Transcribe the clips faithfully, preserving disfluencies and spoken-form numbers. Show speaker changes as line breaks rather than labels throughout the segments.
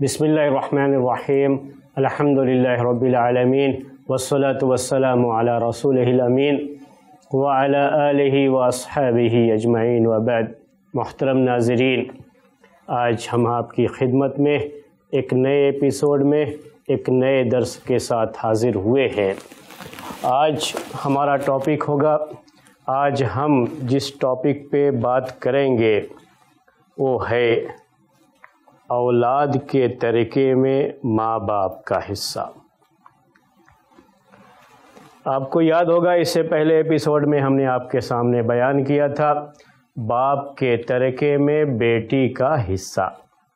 بسم اللہ الرحمن الرحیم الحمد للہ رب العالمین والصلاة والسلام علی رسولہ الامین وعلی آلہ واصحابہ اجمعین وبعد۔ محترم ناظرین، آج ہم آپ کی خدمت میں ایک نئے ایپیسوڈ میں ایک نئے درس کے ساتھ حاضر ہوئے ہیں۔ آج ہمارا ٹاپک ہوگا، آج ہم جس ٹاپک پہ بات کریں گے وہ ہے اولاد کے ترکے میں ماں باپ کا حصہ۔ آپ کو یاد ہوگا اس سے پہلے ایپیسوڈ میں ہم نے آپ کے سامنے بیان کیا تھا باپ کے ترکے میں بیٹی کا حصہ۔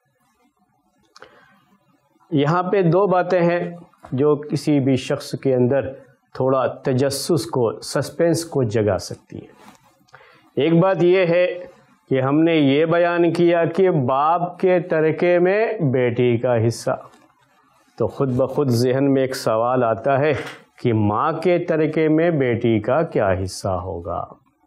یہاں پہ دو باتیں ہیں جو کسی بھی شخص کے اندر تھوڑا تجسس کو، سسپینس کو جگا سکتی ہے۔ ایک بات یہ ہے کہ ہم نے یہ بیان کیا کہ باپ کے ترکے میں بیٹی کا حصہ، تو خود بخود ذہن میں ایک سوال آتا ہے کہ ماں کے ترکے میں بیٹی کا کیا حصہ ہوگا۔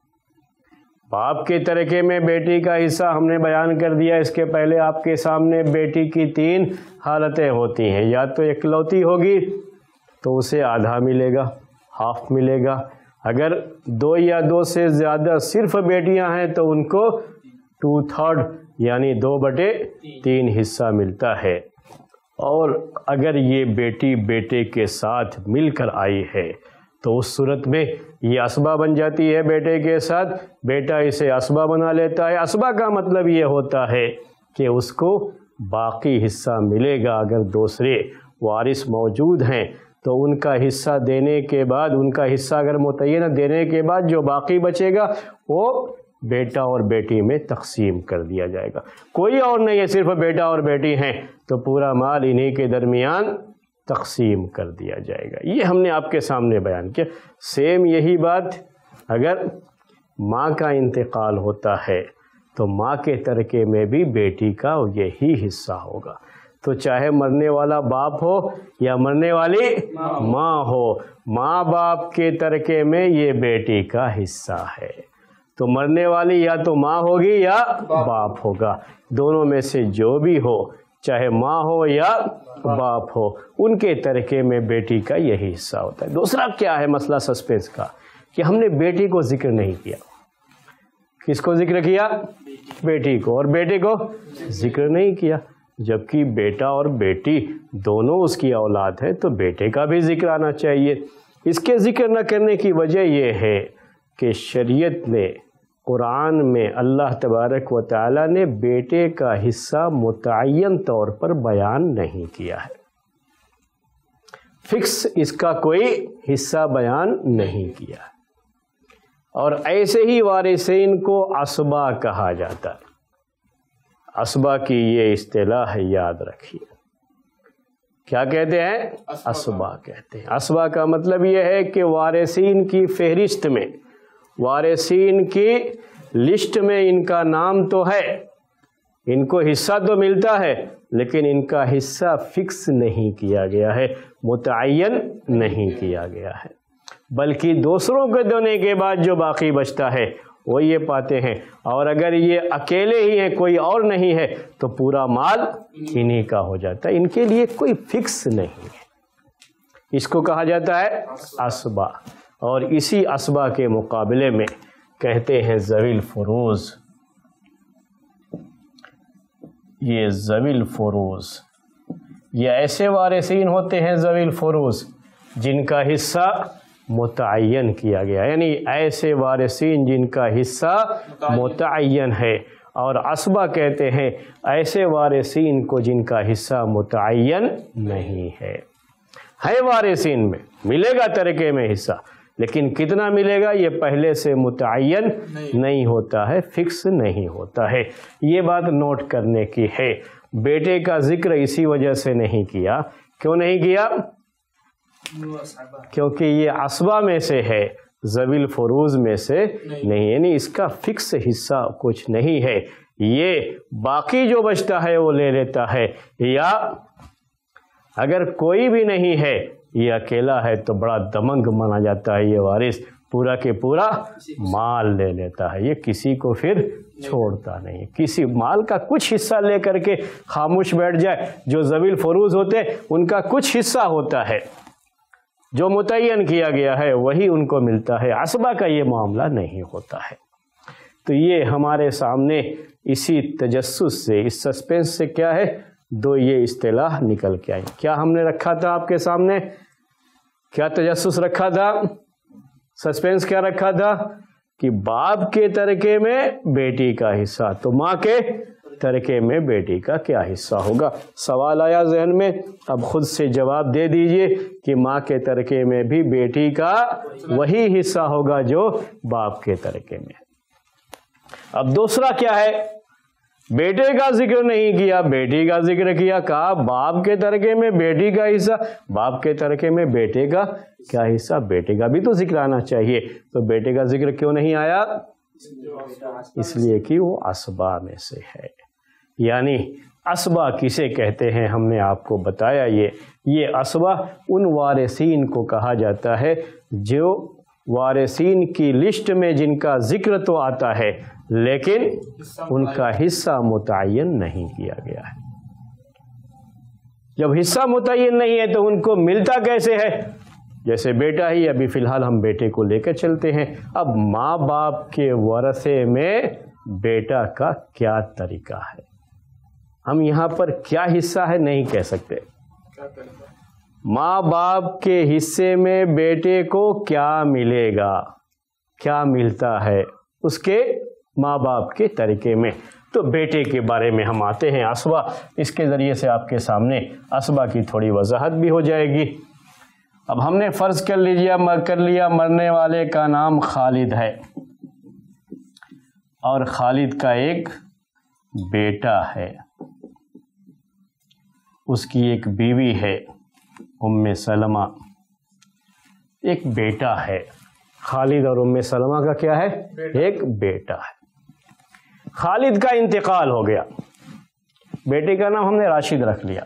باپ کے ترکے میں بیٹی کا حصہ ہم نے بیان کر دیا۔ اس کے پہلے آپ کے سامنے بیٹی کی تین حالتیں ہوتی ہیں، یا تو اکلوتی ہوگی تو اسے آدھا ملے گا، ہاف ملے گا۔ اگر دو یا دو سے زیادہ صرف بیٹیاں ہیں تو ان کو ٹو تھرڈ یعنی دو بٹے تین حصہ ملتا ہے۔ اور اگر یہ بیٹی بیٹے کے ساتھ مل کر آئی ہے تو اس صورت میں یہ عصبہ بن جاتی ہے بیٹے کے ساتھ، بیٹا اسے عصبہ بنا لیتا ہے۔ عصبہ کا مطلب یہ ہوتا ہے کہ اس کو باقی حصہ ملے گا۔ اگر دوسرے وارث موجود ہیں تو ان کا حصہ دینے کے بعد، ان کا حصہ اگر متعین دینے کے بعد جو باقی بچے گا وہ بیٹا اور بیٹی میں تقسیم کر دیا جائے گا۔ کوئی اور نہیں ہے، صرف بیٹا اور بیٹی ہیں تو پورا مال انہی کے درمیان تقسیم کر دیا جائے گا۔ یہ ہم نے آپ کے سامنے بیان کیا۔ سیم یہی بات اگر ماں کا انتقال ہوتا ہے تو ماں کے ترکے میں بھی بیٹی کا یہی حصہ ہوگا۔ تو چاہے مرنے والا باپ ہو یا مرنے والی ماں ہو، ماں باپ کے ترکے میں یہ بیٹی کا حصہ ہے۔ تو مرنے والی یا تو ماں ہوگی یا باپ ہوگا، دونوں میں سے جو بھی ہو، چاہے ماں ہو یا باپ ہو، ان کے ترکے میں بیٹی کا یہی حصہ ہوتا ہے۔ دوسرا کیا ہے مسئلہ سسپینس کا کہ ہم نے بیٹی کو ذکر نہیں کیا۔ کس کو ذکر کیا؟ بیٹی کو، اور بیٹے کو ذکر نہیں کیا، جبکہ بیٹا اور بیٹی دونوں اس کی اولاد ہے تو بیٹے کا بھی ذکر آنا چاہیے۔ اس کے ذکر نہ کرنے کی وجہ یہ ہے کہ شریعت نے، قرآن میں اللہ تبارک و تعالیٰ نے بیٹے کا حصہ متعین طور پر بیان نہیں کیا ہے۔ فکس اس کا کوئی حصہ بیان نہیں کیا ہے، اور ایسے ہی وارثین کو عصبہ کہا جاتا ہے۔ عصبہ کی یہ اصطلاح ہے، یاد رکھیے۔ کیا کہتے ہیں؟ عصبہ کہتے ہیں۔ عصبہ کا مطلب یہ ہے کہ وارثین کی فہرست میں، وارثین کی لسٹ میں ان کا نام تو ہے، ان کو حصہ تو ملتا ہے، لیکن ان کا حصہ فکس نہیں کیا گیا ہے، متعین نہیں کیا گیا ہے، بلکہ دوسروں کو دینے کے بعد جو باقی بچتا ہے وہ یہ پاتے ہیں۔ اور اگر یہ اکیلے ہی ہیں، کوئی اور نہیں ہے، تو پورا مال انہی کا ہو جاتا ہے۔ ان کے لیے کوئی فکس نہیں ہے، اس کو کہا جاتا ہے عصبہ۔ اور اسی عصبہ کے مقابلے میں کہتے ہیں ذوی الفروض۔ یہ ذوی الفروض، یہ ایسے وارثین ہوتے ہیں ذوی الفروض جن کا حصہ متعین کیا گیا، یعنی ایسے وارثین جن کا حصہ متعین ہے۔ اور عصبہ کہتے ہیں ایسے وارثین کو جن کا حصہ متعین نہیں ہے۔ ہے وارثین میں، ملے گا ترکے میں حصہ، لیکن کتنا ملے گا یہ پہلے سے متعین نہیں ہوتا ہے، فکس نہیں ہوتا ہے۔ یہ بات نوٹ کرنے کی ہے۔ بیٹے کا ذکر اسی وجہ سے نہیں کیا۔ کیوں نہیں کیا؟ کیونکہ یہ عصبہ میں سے ہے، ذوی الفروض میں سے نہیں، یعنی اس کا فکس حصہ کچھ نہیں ہے۔ یہ باقی جو بچتا ہے وہ لے لیتا ہے، یا اگر کوئی بھی نہیں ہے، یہ اکیلا ہے تو بڑا دمنگ مانا جاتا ہے یہ وارث، پورا کے پورا مال لے لیتا ہے، یہ کسی کو پھر چھوڑتا نہیں. کسی مال کا کچھ حصہ لے کر کے خاموش بیٹھ جائے. جو ذوی الفروض ہوتے ان کا کچھ حصہ ہوتا ہے، جو متعین کیا گیا ہے وہی ان کو ملتا ہے. عصبہ کا یہ معاملہ نہیں ہوتا ہے. تو یہ ہمارے سامنے اسی تجسس سے، اس سسپینس سے کیا ہے، دو یہ اصطلاح نکل کے آئی. کیا ہم نے رکھا تھا آپ کے سامنے؟ کیا تجسس رکھا تھا؟ سسپینس کیا رکھا تھا کہ باپ کے ترکے میں بیٹی کا حصہ، تو ماں کے ترکے میں بیٹی کا کیا حصہ ہوگا. سوال آیا ذہن میں، اب خود سے جواب دے دیجئے کہ ماں کے ترکے میں بھی بیٹی کا وہی حصہ ہوگا جو باپ کے ترکے میں. اب دوسرا کیا ہے، بیٹے کا ذکر نہیں کیا، بیٹی کا ذکر کیا. کہا باپ کے ترکے میں بیٹی کا حصہ، باپ کے ترکے میں بیٹے کا کیا حصہ، بیٹے کا بھی تو ذکر آنا چاہیے. تو بیٹے کا ذکر کیوں نہیں آیا؟ اس لیے کہ وہ عصبہ میں سے ہے. یعنی عصبہ کسے کہتے ہیں ہم نے آپ کو بتایا. یہ یہ عصبہ ان وارثین کو کہا جاتا ہے جو وارثین کی لسٹ میں جن کا ذکر تو آتا ہے لیکن ان کا حصہ متعین نہیں کیا گیا ہے. جب حصہ متعین نہیں ہے تو ان کو ملتا کیسے ہے؟ جیسے بیٹا ہی، ابھی فی الحال ہم بیٹے کو لے کے چلتے ہیں. اب ماں باپ کے ورثے میں بیٹا کا کیا طریقہ ہے، ہم یہاں پر کیا حصہ ہے نہیں کہہ سکتے. ماں باپ کے حصے میں بیٹے کو کیا ملے گا، کیا ملتا ہے اس کے ماں باپ کے طریقے میں. تو بیٹے کے بارے میں ہم آتے ہیں عصبہ. اس کے ذریعے سے آپ کے سامنے عصبہ کی تھوڑی وضاحت بھی ہو جائے گی. اب ہم نے فرض کر لیجیے کر لیا مرنے والے کا نام خالد ہے اور خالد کا ایک بیٹا ہے، اس کی ایک بیوی ہے ام سلمہ، ایک بیٹا ہے. خالد اور ام سلمہ کا کیا ہے؟ ایک بیٹا ہے. خالد کا انتقال ہو گیا، بیٹے کا نام ہم نے راشد رکھ لیا.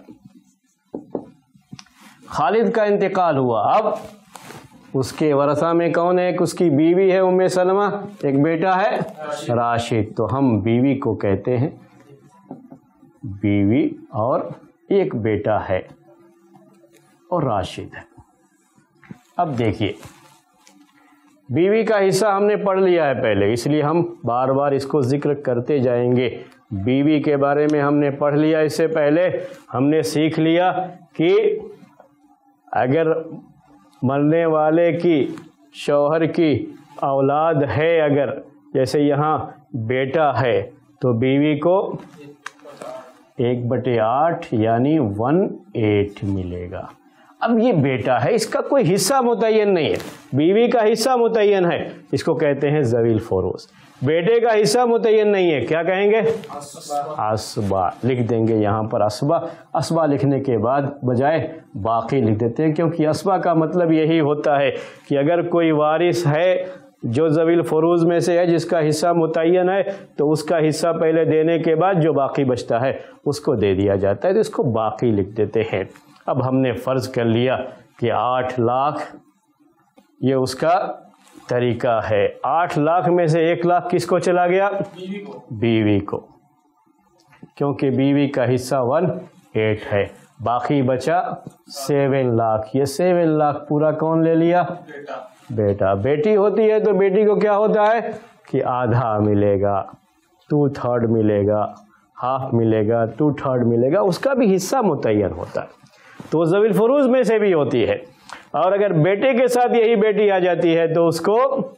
خالد کا انتقال ہوا، اب اس کے ورثہ میں کون ہے؟ ایک اس کی بیوی ہے ام سلمہ، ایک بیٹا ہے راشد. تو ہم بیوی کو کہتے ہیں بیوی اور ایک بیٹا ہے اور راشد ہے. اب دیکھیے بیوی کا حصہ ہم نے پڑھ لیا ہے پہلے، اس لیے ہم بار بار اس کو ذکر کرتے جائیں گے. بیوی کے بارے میں ہم نے پڑھ لیا. اس سے پہلے ہم نے سیکھ لیا کہ اگر مرنے والے کی شوہر کی اولاد ہے، اگر جیسے یہاں بیٹا ہے تو بیوی کو ایک بٹے آٹھ یعنی ون ایٹ ملے گا. اب یہ بیٹا ہے، اس کا کوئی حصہ متعین نہیں ہے، بیوی کا حصہ متعین ہے، اس کو کہتے ہیں ذوی الفروض. بیٹے کا حصہ متعین نہیں ہے، کیا کہیں گے؟ عصبہ. لکھ دیں گے یہاں پر عصبہ. عصبہ لکھنے کے بعد بجائے باقی لکھ دیتے ہیں، کیونکہ عصبہ کا مطلب یہی ہوتا ہے کہ اگر کوئی وارث ہے جو ذوی الفروض میں سے ہے جس کا حصہ متعین ہے تو اس کا حصہ پہلے دینے کے بعد جو باقی بچتا ہے اس کو دے دیا جاتا ہے، تو اس کو باقی لکھ دیتے ہیں. اب ہم نے فرض کر لیا کہ آٹھ لاکھ یہ اس کا طریقہ ہے. آٹھ لاکھ میں سے ایک لاکھ کس کو چلا گیا؟ بیوی کو. بیوی کو، کیونکہ بیوی کا حصہ ون ایٹ ہے. باقی بچا سیون لاکھ. یہ سیون لاکھ پورا کون لے لیا؟ بیٹا. بیٹا. بیٹی ہوتی ہے تو بیٹی کو کیا ہوتا ہے کہ آدھا ملے گا، ٹو تھرڈ ملے گا، ہاف ملے گا، ٹو تھرڈ ملے گا. اس کا بھی حصہ متعین ہوتا ہے، تو ذوی الفروض میں سے بھی ہوتی ہے. اور اگر بیٹے کے ساتھ یہی بیٹی آ جاتی ہے تو اس کو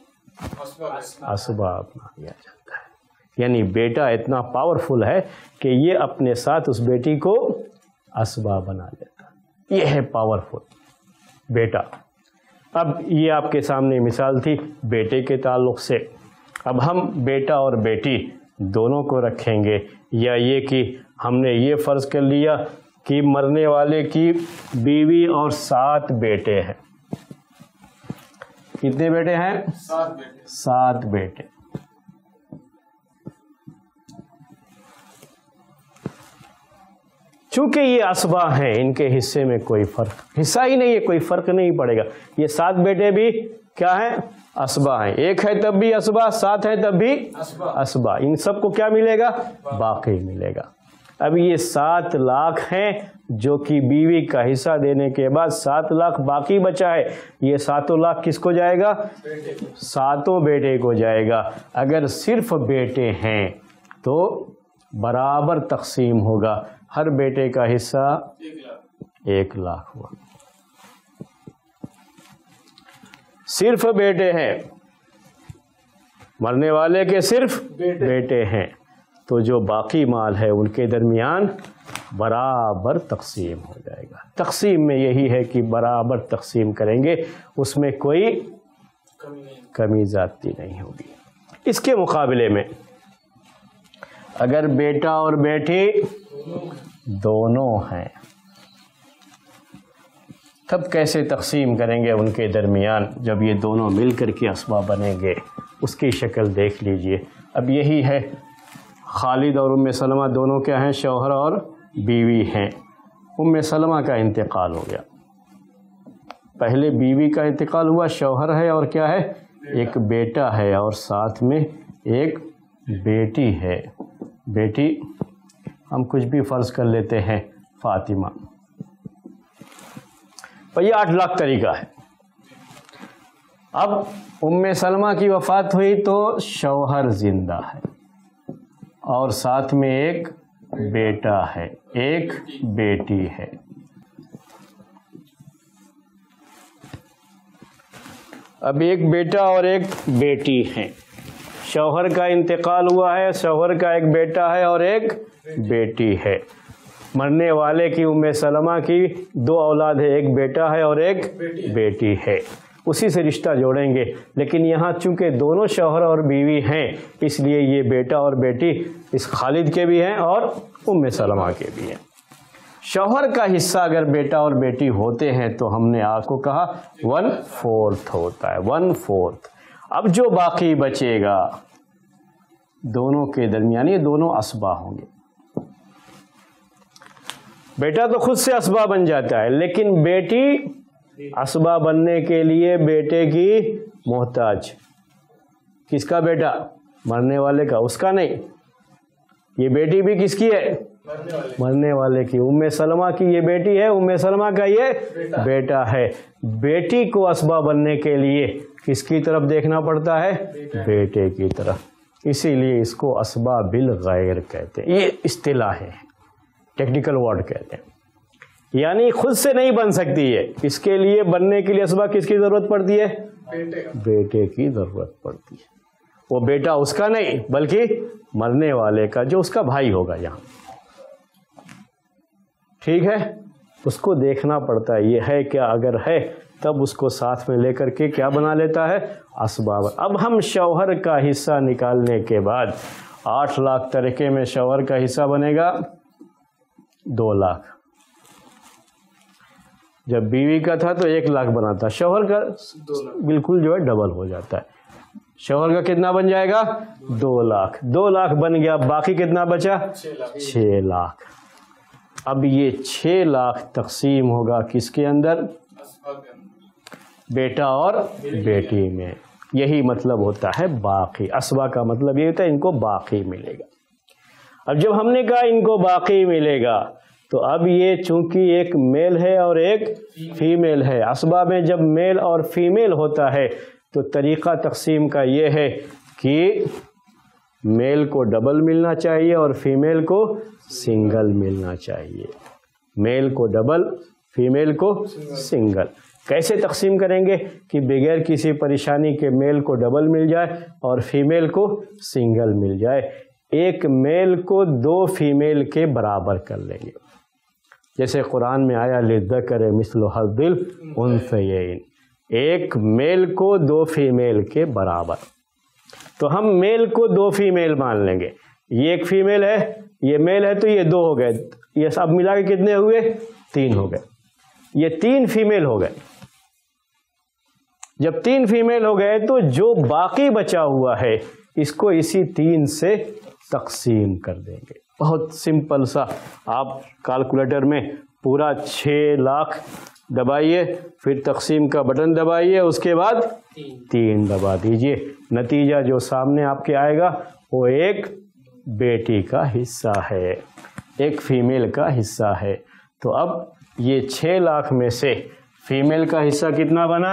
عصبہ اپنا دیا جاتا ہے. یعنی بیٹا اتنا پاورفل ہے کہ یہ اپنے ساتھ اس بیٹی کو عصبہ بنا لیتا ہے. یہ ہے پاورفل بیٹا. اب یہ آپ کے سامنے مثال تھی بیٹے کے تعلق سے. اب ہم بیٹا اور بیٹی دونوں کو رکھیں گے، یا یہ کہ ہم نے یہ فرض کر لیا کہ مرنے والے کی بیوی اور سات بیٹے ہیں. کتنے بیٹے ہیں؟ سات بیٹے. سات بیٹے. چونکہ یہ عصبہ ہیں، ان کے حصے میں کوئی فرق حصہ ہی نہیں ہے، کوئی فرق نہیں پڑے گا. یہ سات بیٹے بھی کیا ہیں؟ اسبا ہیں. ایک ہے تب بھی اسبا، سات ہے تب بھی اسبا. ان سب کو کیا ملے گا؟ باقی ملے گا. اب یہ سات لاکھ ہیں جو کہ بیوی کا حصہ دینے کے بعد سات لاکھ باقی بچا ہے. یہ ساتوں لاکھ کس کو جائے گا؟ ساتوں بیٹے کو جائے گا. اگر صرف بیٹے ہیں تو برابر تقسیم ہوگا. ہر بیٹے کا حصہ ایک لاکھ ہوا. صرف بیٹے ہیں، مرنے والے کے صرف بیٹے ہیں، تو جو باقی مال ہے ان کے درمیان برابر تقسیم ہو جائے گا. تقسیم میں یہی ہے کہ برابر تقسیم کریں گے، اس میں کوئی کمی زیادتی نہیں ہوگی. اس کے مقابلے میں اگر بیٹا اور بیٹی دونوں ہیں تب کیسے تقسیم کریں گے ان کے درمیان؟ جب یہ دونوں مل کر کے اسباب بنیں گے اس کی شکل دیکھ لیجئے. اب یہی ہے، خالد اور ام سلمہ دونوں کیا ہیں؟ شوہر اور بیوی ہیں. ام سلمہ کا انتقال ہو گیا، پہلے بیوی کا انتقال ہوا، شوہر ہے اور کیا ہے؟ ایک بیٹا ہے اور ساتھ میں ایک بیٹی ہے. بیٹی ہم کچھ بھی فرض کر لیتے ہیں، فاطمہ. یہ آٹھ لاکھ طریقہ ہے. اب ام سلمہ کی وفات ہوئی تو شوہر زندہ ہے اور ساتھ میں ایک بیٹا ہے، ایک بیٹی ہے. اب ایک بیٹا اور ایک بیٹی ہیں. شوہر کا انتقال ہوا ہے، شوہر کا ایک بیٹا ہے اور ایک بیٹی ہے. مرنے والے کی ام سلمہ کی دو اولاد ہے، ایک بیٹا ہے اور ایک بیٹی ہے. اسی سے رشتہ جوڑیں گے، لیکن یہاں چونکہ دونوں شوہر اور بیوی ہیں اس لیے یہ بیٹا اور بیٹی اس خالد کے بھی ہیں اور ام سلمہ کے بھی ہیں. شوہر کا حصہ اگر بیٹا اور بیٹی ہوتے ہیں تو ہم نے آپ کو کہا ون فورتھ ہوتا ہے، ون فورتھ. اب جو باقی بچے گا دونوں کے درمیان یہ دونوں اسبا ہوں گے. بیٹا تو خود سے اسبا بن جاتا ہے، لیکن بیٹی اسبا بننے کے لیے بیٹے کی محتاج. کس کا بیٹا؟ مرنے والے کا، اس کا نہیں. یہ بیٹی بھی کس کی ہے؟ مرنے والے کی. ام سلمہ کی یہ بیٹی ہے، ام سلمہ کا یہ بیٹا ہے. بیٹی کو اسبا بننے کے لیے کس کی طرف دیکھنا پڑتا ہے؟ بیٹے کی طرف. اسی لیے اس کو اسبا بالغیر کہتے ہیں. یہ اصطلاح ہے، ٹیکنیکل ورڈ کہتے ہیں. یعنی خود سے نہیں بن سکتی ہے، اس کے لیے بننے کے لیے اسبا کس کی ضرورت پڑتی ہے؟ بیٹے کی ضرورت پڑتی ہے. وہ بیٹا اس کا نہیں بلکہ مرنے والے کا، جو اس کا بھائی ہوگا یہاں. ٹھیک ہے، اس کو دیکھنا پڑتا ہے یہ ہے کیا. اگر ہے تب اس کو ساتھ میں لے کر کے کیا بنا لیتا ہے؟ اسباب. اب ہم شوہر کا حصہ نکالنے کے بعد آٹھ لاکھ طریقے میں شوہر کا حصہ بنے گا دو لاکھ. جب بیوی کا تھا تو ایک لاکھ بنا تھا، شوہر کا بالکل جو ہے ڈبل ہو جاتا ہے. شوہر کا کتنا بن جائے گا؟ دو لاکھ. دو لاکھ بن گیا، باقی کتنا بچا؟ چھ لاکھ. اب یہ چھ لاکھ تقسیم ہوگا کس کے اندر؟ بیٹا اور بیٹی میں. یہی مطلب ہوتا ہے باقی. اسبا کا مطلب یہ ہوتا ہے ان کو باقی ملے گا. اب جب ہم نے کہا ان کو باقی ملے گا تو اب یہ چونکہ ایک میل ہے اور ایک فیمیل ہے. اسبا میں جب میل اور فیمیل ہوتا ہے تو طریقہ تقسیم کا یہ ہے کہ میل کو ڈبل ملنا چاہیے اور فیمیل کو سنگل ملنا چاہیے. میل کو ڈبل، فیمیل کو سنگل. کیسے تقسیم کریں گے کہ بغیر کسی پریشانی کے میل کو ڈبل مل جائے اور فیمیل کو سنگل مل جائے. ایک میل کو دو فیمیل کے برابر کر لیں گے. جیسے قرآن میں آیا للذکر مثل حظ الانثیین، ایک میل کو دو فیمیل کے برابر. تو ہم میل کو دو فیمیل مان لیں گے. یہ ایک فیمیل ہے، یہ میل ہے، تو یہ دو ہو گئے. یہ سب ملا کے کتنے ہوئے؟ تین ہو گئے. یہ تین فیمیل ہو گئے. جب تین فیمیل ہو گئے تو جو باقی بچا ہوا ہے اس کو اسی تین سے تقسیم کر دیں گے. بہت سمپل سا. آپ کیلکولیٹر میں پورا چھ لاکھ دبائیے، پھر تقسیم کا بٹن دبائیے، اس کے بعد تین دبا دیجئے، نتیجہ جو سامنے آپ کے آئے گا وہ ایک بیٹی کا حصہ ہے، ایک فیمیل کا حصہ ہے۔ تو اب یہ چھ لاکھ میں سے فیمیل کا حصہ کتنا بنا؟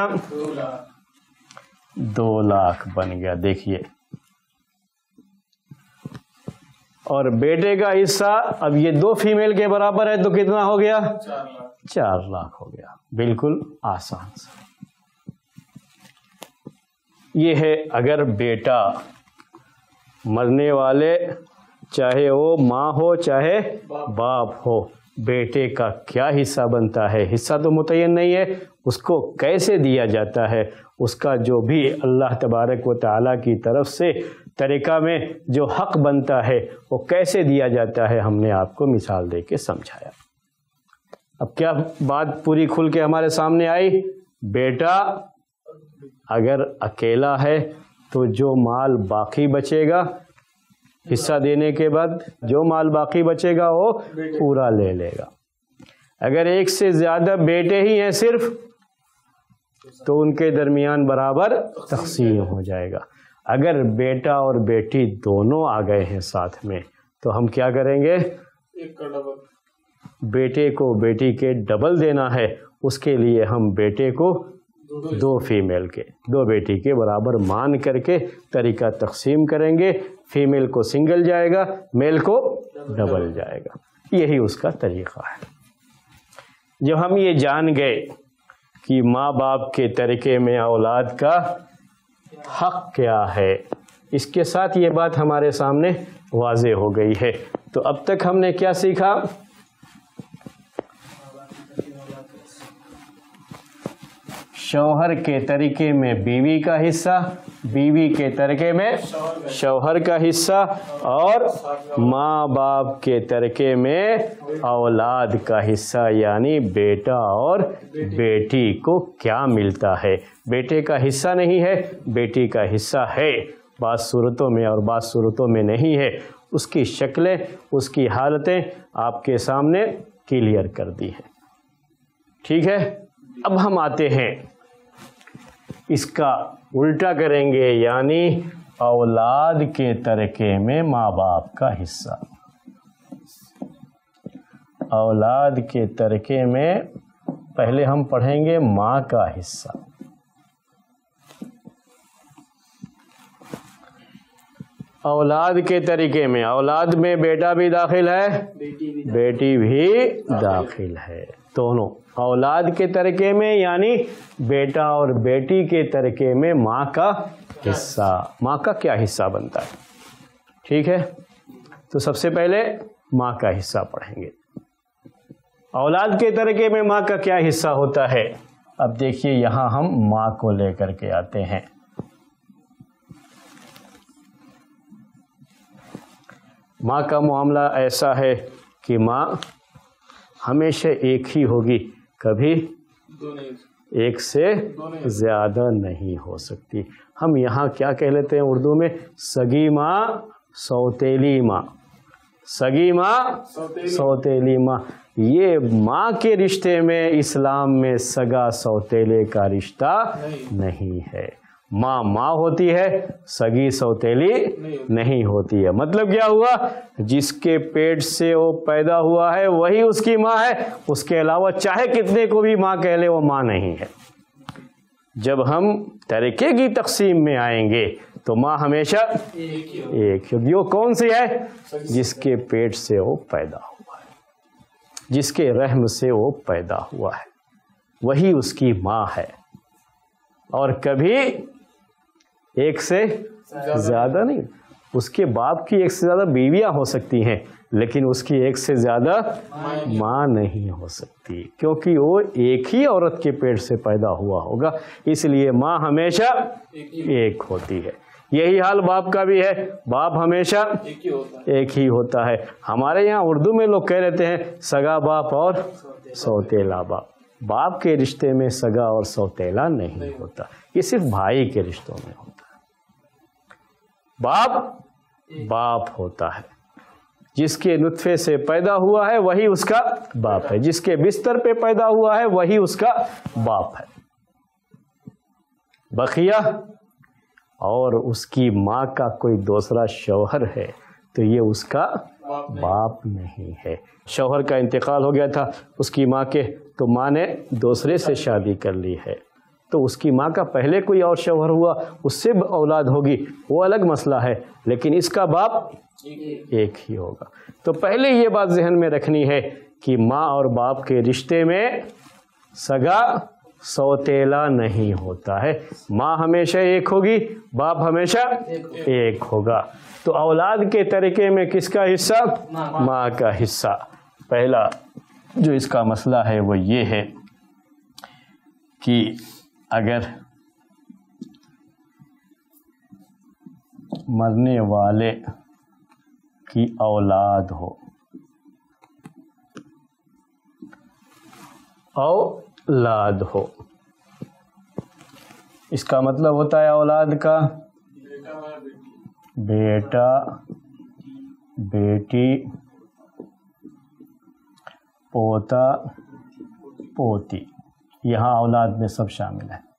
دو لاکھ بن گیا، دیکھیے۔ اور بیٹے کا حصہ اب یہ دو فیمیل کے برابر ہے تو کتنا ہو گیا؟ چار لاکھ ہو گیا، بالکل آسان سے۔ یہ ہے اگر بیٹا مرنے والے چاہے وہ ماں ہو چاہے باپ ہو، بیٹے کا کیا حصہ بنتا ہے؟ حصہ تو متعین نہیں ہے، اس کو کیسے دیا جاتا ہے، اس کا جو بھی اللہ تبارک و تعالیٰ کی طرف سے طریقہ میں جو حق بنتا ہے وہ کیسے دیا جاتا ہے، ہم نے آپ کو مثال دے کے سمجھایا۔ اب کیا بات پوری کھل کے ہمارے سامنے آئی؟ بیٹا اگر اکیلا ہے تو جو مال باقی بچے گا حصہ دینے کے بعد، جو مال باقی بچے گا وہ پورا لے لے گا۔ اگر ایک سے زیادہ بیٹے ہی ہیں صرف تو ان کے درمیان برابر تقسیم ہو جائے گا۔ اگر بیٹا اور بیٹی دونوں آ گئے ہیں ساتھ میں تو ہم کیا کریں گے؟ بیٹے کو بیٹی کے ڈبل دینا ہے، اس کے لیے ہم بیٹے کو دو فیمیل کے دو بیٹی کے برابر مان کر کے طریقہ تقسیم کریں گے، فیمیل کو سنگل جائے گا، میل کو ڈبل جائے گا، یہی اس کا طریقہ ہے۔ جب ہم یہ جان گئے کہ ماں باپ کے طریقے میں اولاد کا حق کیا ہے، اس کے ساتھ یہ بات ہمارے سامنے واضح ہو گئی ہے۔ تو اب تک ہم نے کیا سیکھا؟ شوہر کے طریقے میں بیوی کا حصہ، بیوی کے طریقے میں شوہر کا حصہ، اور ماں باپ کے طریقے میں اولاد کا حصہ، یعنی بیٹا اور بیٹی کو کیا ملتا ہے۔ بیٹے کا حصہ نہیں ہے، بیٹی کا حصہ ہے، بعض صورتوں میں اور بعض صورتوں میں نہیں ہے۔ اس کی شکلیں، اس کی حالتیں آپ کے سامنے کلیئر کر دی ہیں، ٹھیک ہے۔ اب ہم آتے ہیں اس کا الٹا کریں گے، یعنی اولاد کے طریقے میں ماں باپ کا حصہ۔ اولاد کے طریقے میں پہلے ہم پڑھیں گے ماں کا حصہ۔ اولاد کے طریقے میں اولاد میں بیٹا بھی داخل ہے، بیٹی بھی داخل ہے، دونوں اولاد کے طریقے میں، یعنی بیٹا اور بیٹی کے طریقے میں ماں کا حصہ۔ ماں کا کیا حصہ بنتا ہے، ٹھیک ہے۔ تو سب سے پہلے ماں کا حصہ پڑھیں گے۔ اولاد کے طریقے میں ماں کا کیا حصہ ہوتا ہے؟ اب دیکھیے یہاں ہم ماں کو لے کر کے آتے ہیں۔ ماں کا معاملہ ایسا ہے کہ ماں ہمیشہ ایک ہی ہوگی، کبھی ایک سے زیادہ نہیں ہو سکتی۔ ہم یہاں کیا کہہ لیتے ہیں اردو میں؟ سگی ماں، سوتیلی ماں۔ سگی ماں، سوتیلی ماں، یہ ماں کے رشتے میں اسلام میں سگا سوتیلے کا رشتہ نہیں ہے۔ ماں ماں ہوتی ہے، سگی سوتیلی نہیں ہوتی ہے۔ مطلب کیا ہوا؟ جس کے پیٹ سے وہ پیدا ہوا ہے وہی اس کی ماں ہے، اس کے علاوہ چاہے کتنے کو بھی ماں کہہ لے وہ ماں نہیں ہے۔ جب ہم طریقے کی تقسیم میں آئیں گے تو ماں ہمیشہ ایک ہوگی۔ وہ کون سی ہے؟ جس کے پیٹ سے وہ پیدا ہوا ہے، جس کے رحم سے وہ پیدا ہوا ہے، وہی اس کی ماں ہے۔ اور کبھی ایک سے زیادہ نہیں، اس کے باپ کی ایک سے زیادہ بیویاں ہو سکتی ہیں لیکن اس کی ایک سے زیادہ ماں نہیں ہو سکتی، کیونکہ وہ ایک ہی عورت کے پیٹ سے پیدا ہوا ہوگا، اس لیے ماں ہمیشہ ایک ہوتی ہے۔ یہی حال باپ کا بھی ہے، باپ ہمیشہ ایک ہی ہوتا ہے۔ ہمارے یہاں اردو میں لوگ کہہ رہتے ہیں سگا باپ اور سوتیلا باپ۔ باپ کے رشتے میں سگا اور سوتیلا نہیں ہوتا، یہ صرف بھائی کے رشتوں میں ہوتا ہے۔ باپ باپ ہوتا ہے، جس کے نطفے سے پیدا ہوا ہے وہی اس کا باپ ہے، جس کے بستر پہ پیدا ہوا ہے وہی اس کا باپ ہے۔ بقیہ اور اس کی ماں کا کوئی دوسرا شوہر ہے تو یہ اس کا باپ نہیں ہے۔ شوہر کا انتقال ہو گیا تھا اس کی ماں کے، تو ماں نے دوسرے سے شادی کر لی ہے، تو اس کی ماں کا پہلے کوئی اور شوہر ہوا، اس سے اولاد ہوگی، وہ الگ مسئلہ ہے، لیکن اس کا باپ ایک ہی ہوگا۔ تو پہلے یہ بات ذہن میں رکھنی ہے کہ ماں اور باپ کے رشتے میں سگا سوتیلا نہیں ہوتا ہے، ماں ہمیشہ ایک ہوگی، باپ ہمیشہ ایک ہوگا۔ تو اولاد کے طریقے میں کس کا حصہ؟ ماں کا حصہ۔ پہلا جو اس کا مسئلہ ہے وہ یہ ہے کہ اگر مرنے والے کی اولاد ہو، اولاد ہو، اس کا مطلب ہوتا ہے اولاد کا بیٹا، بیٹی، پوتا، پوتی، یہاں اولاد میں سب شامل ہے۔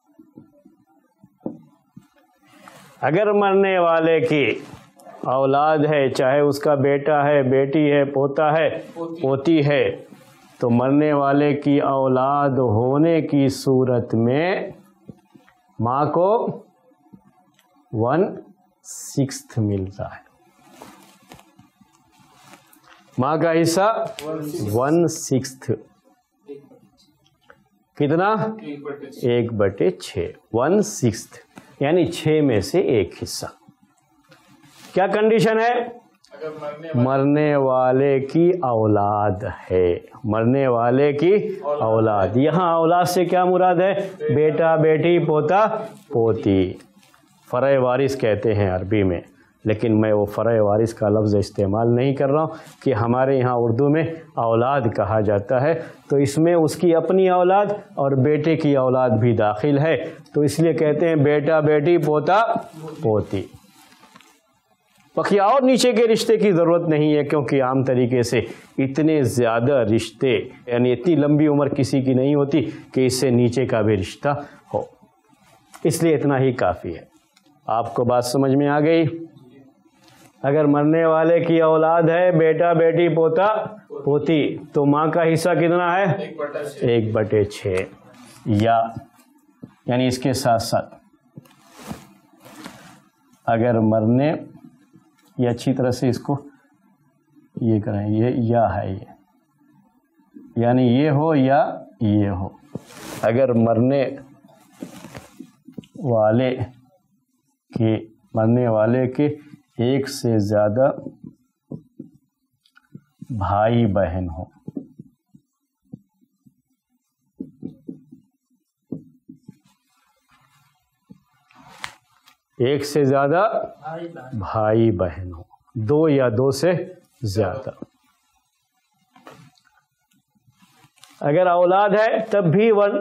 اگر مرنے والے کی اولاد ہے، چاہے اس کا بیٹا ہے، بیٹی ہے، پوتا ہے، پوتی ہے، تو مرنے والے کی اولاد ہونے کی صورت میں ماں کو ون سکستھ ملتا ہے، ماں کا حصہ ون سکستھ، کتنا؟ ایک بٹے چھ، ون سکستھ یعنی چھ میں سے ایک حصہ۔ کیا کنڈیشن ہے؟ مرنے والے کی اولاد ہے، مرنے والے کی اولاد، یہاں اولاد سے کیا مراد ہے؟ بیٹا، بیٹی، پوتا، پوتی، فرع وارث کہتے ہیں عربی میں، لیکن میں وہ فرع وارث کا لفظ استعمال نہیں کر رہا ہوں کہ ہمارے یہاں اردو میں اولاد کہا جاتا ہے، تو اس میں اس کی اپنی اولاد اور بیٹے کی اولاد بھی داخل ہے، تو اس لیے کہتے ہیں بیٹا، بیٹی، پوتا، پوتی۔ بقیہ اور نیچے کے رشتے کی ضرورت نہیں ہے، کیونکہ عام طریقے سے اتنے زیادہ رشتے، یعنی اتنی لمبی عمر کسی کی نہیں ہوتی کہ اس سے نیچے کا بھی رشتہ ہو، اس لیے اتنا ہی کافی ہے۔ آپ کو بات سمجھ میں آ گئی؟ اگر مرنے والے کی اولاد ہے، بیٹا، بیٹی، پوتا، پوتی، تو ماں کا حصہ کتنا ہے؟ ایک بٹے چھ، یا یعنی اس کے ساتھ ساتھ اگر مرنے، یہ اچھی طرح سے اس کو یہ کریں، یہ یا ہے، یہ یعنی یہ ہو یا یہ ہو، اگر مرنے والے کے مرنے والے کے ایک سے زیادہ بھائی بہن ہو، ایک سے زیادہ بھائی بہن ہو، دو یا دو سے زیادہ، اگر اولاد ہے تب بھی ون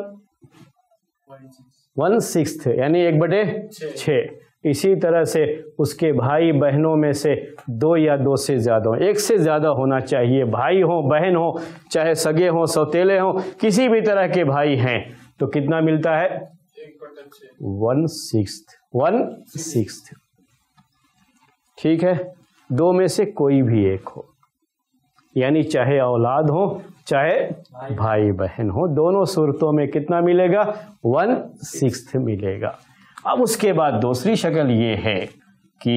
ون سکستھ یعنی ایک بٹے چھ، اسی طرح سے اس کے بھائی بہنوں میں سے دو یا دو سے زیادہ ہوں، ایک سے زیادہ ہونا چاہیے، بھائی ہوں، بہن ہوں، چاہے سگے ہوں، سوتیلے ہوں، کسی بھی طرح کے بھائی ہیں، تو کتنا ملتا ہے؟ ون سکستھ، ون سکستھ، ٹھیک ہے؟ دو میں سے کوئی بھی ایک ہو، یعنی چاہے اولاد ہو چاہے بھائی بہن ہو، دونوں صورتوں میں کتنا ملے گا؟ ون سکستھ ملے گا۔ اب اس کے بعد دوسری شکل یہ ہے کہ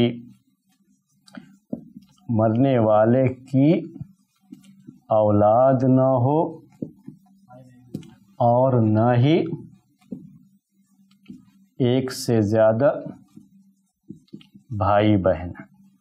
مرنے والے کی اولاد نہ ہو اور نہ ہی ایک سے زیادہ بھائی بہن،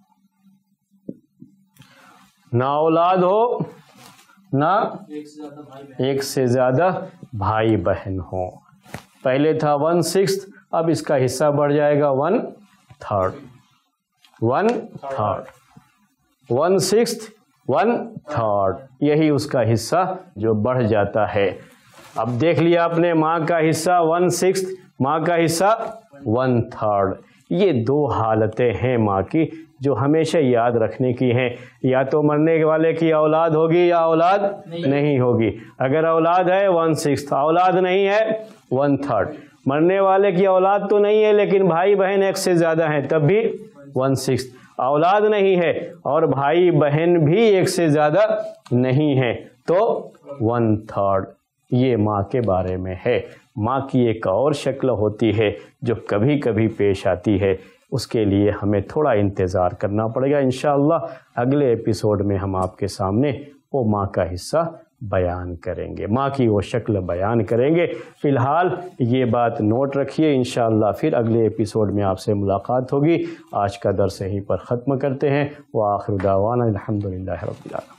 نہ اولاد ہو نہ ایک سے زیادہ بھائی بہن ہو۔ پہلے تھا ون سکستھ، اب اس کا حصہ بڑھ جائے گا one third, one third, one sixth, one third, یہی اس کا حصہ جو بڑھ جاتا ہے۔ اب دیکھ لیا آپ نے، ماں کا حصہ ون سکستھ، ماں کا حصہ ون تھرڈ، یہ دو حالتیں ہیں ماں کی جو ہمیشہ یاد رکھنے کی ہیں، یا تو مرنے والے کی اولاد ہوگی یا اولاد نہیں ہوگی۔ اگر اولاد ہے ون سکس، اولاد نہیں ہے ون تھرڈ۔ مرنے والے کی اولاد تو نہیں ہے لیکن بھائی بہن ایک سے زیادہ ہیں تب بھی ون سکس۔ اولاد نہیں ہے اور بھائی بہن بھی ایک سے زیادہ نہیں ہیں تو ون تھرڈ۔ یہ ماں کے بارے میں ہے۔ ماں کی ایک اور شکل ہوتی ہے جو کبھی کبھی پیش آتی ہے، اس کے لیے ہمیں تھوڑا انتظار کرنا پڑے گا۔ انشاءاللہ اگلے ایپیسوڈ میں ہم آپ کے سامنے وہ ماں کا حصہ بیان کریں گے، ماں کی وہ شکل بیان کریں گے۔ فی الحال یہ بات نوٹ رکھیے، انشاءاللہ پھر اگلے ایپیسوڈ میں آپ سے ملاقات ہوگی۔ آج کا درس یہیں پر ختم کرتے ہیں۔ وآخر دعوانا الحمدللہ رب العالمین۔